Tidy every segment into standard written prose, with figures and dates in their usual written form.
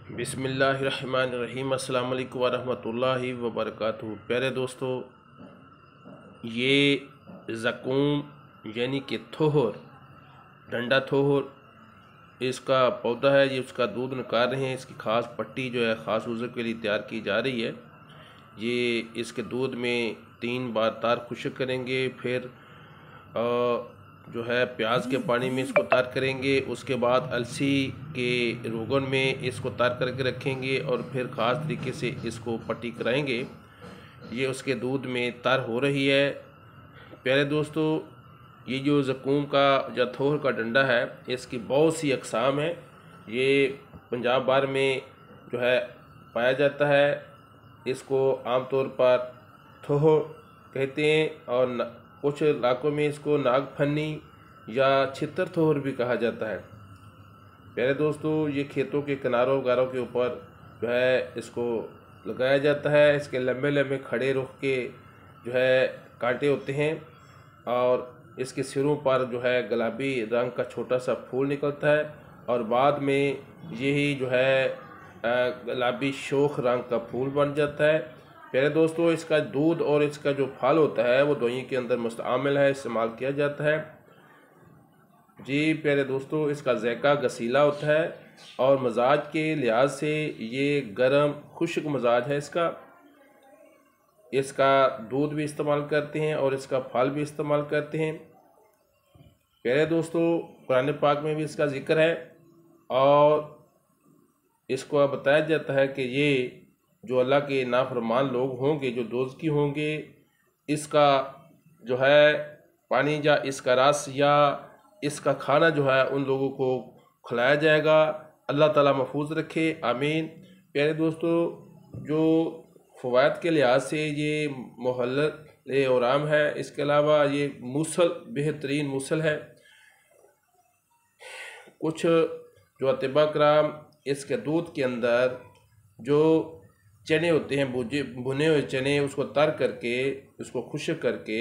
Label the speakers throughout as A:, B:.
A: बिस्मिल्लाहिर्रहमानिर्रहीम। अस्सलाम वालेकुम वरहमतुल्लाहि वबरकातुहू। प्यारे दोस्तों, ये ज़क़ूम यानी कि थोहर, डंडा थोहर इसका पौधा है। ये उसका दूध निकाल रहे हैं। इसकी ख़ास पट्टी जो है ख़ास यूज़र के लिए तैयार की जा रही है। ये इसके दूध में 3 बार तार खुश्क करेंगे, फिर जो है प्याज के पानी में इसको तार करेंगे। उसके बाद अलसी के रोगन में इसको तार करके रखेंगे और फिर ख़ास तरीके से इसको पट्टी कराएंगे। ये उसके दूध में तार हो रही है। प्यारे दोस्तों, ये जो ज़क़ूम का या थोहर का डंडा है, इसकी बहुत सी अक़साम है। ये पंजाब भर में जो है पाया जाता है। इसको आमतौर पर थोहर कहते हैं और कुछ इलाकों में इसको नागफनी या छितर थोहर भी कहा जाता है। प्यारे दोस्तों, ये खेतों के किनारों वगैरह के ऊपर जो है इसको लगाया जाता है। इसके लंबे लंबे खड़े रुख के जो है कांटे होते हैं और इसके सिरों पर जो है गुलाबी रंग का छोटा सा फूल निकलता है और बाद में यही जो है गुलाबी शोख रंग का फूल बन जाता है। प्यारे दोस्तों, इसका दूध और इसका जो फल होता है वो दवाइयों के अंदर मुस्तआमिल है, इस्तेमाल किया जाता है। जी प्यारे दोस्तों, इसका ज़ायका गसीला होता है और मजाज के लिहाज से ये गर्म खुश्क मजाज है। इसका दूध भी इस्तेमाल करते हैं और इसका फल भी इस्तेमाल करते हैं। प्यारे दोस्तों, कुरान पाक में भी इसका ज़िक्र है और इसको बताया जाता है कि ये जो अल्लाह के नाफरमान लोग होंगे, जो दोज़खी होंगे, इसका जो है पानी या इसका रस या इसका खाना जो है उन लोगों को खिलाया जाएगा। अल्लाह ताला महफूज रखे, आमीन। प्यारे दोस्तों, जो फ़वाइद के लिहाज से ये मुहल्लल औराम है। इसके अलावा ये मूसल बेहतरीन मूसल है। कुछ जो अतिबा कराम इसके दूध के अंदर जो चने होते हैं, भुने हुए चने, उसको तर करके उसको खुश्क करके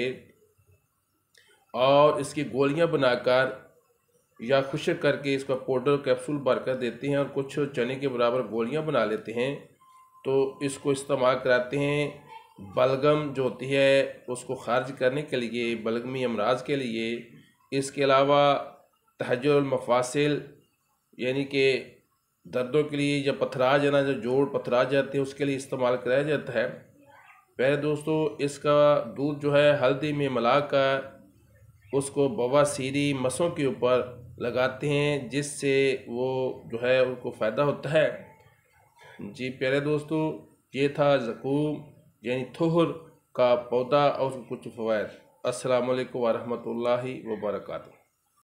A: और इसकी गोलियां बनाकर या खुश्क करके इसका पाउडर कैप्सूल भर कर देते हैं और कुछ चने के बराबर गोलियां बना लेते हैं। तो इसको इस्तेमाल कराते हैं बलगम जो होती है उसको खारिज करने के लिए, बलगमी अमराज के लिए। इसके अलावा तहज्जुरुल मफासिल यानी कि दर्दों के लिए, या पथरा जाना, जो जोड़ पथरा जाते हैं उसके लिए इस्तेमाल कराया जाता है। प्यारे दोस्तों, इसका दूध जो है हल्दी में मिलाकर उसको बवासीरी मसों के ऊपर लगाते हैं, जिससे वो जो है उनको फ़ायदा होता है। जी प्यारे दोस्तों, ये था ज़क़ूम यानी थोहर का पौधा और कुछ फ़वाइद। अस्सलामु अलैकुम वरहमतुल्लाहि वबरकातुहू।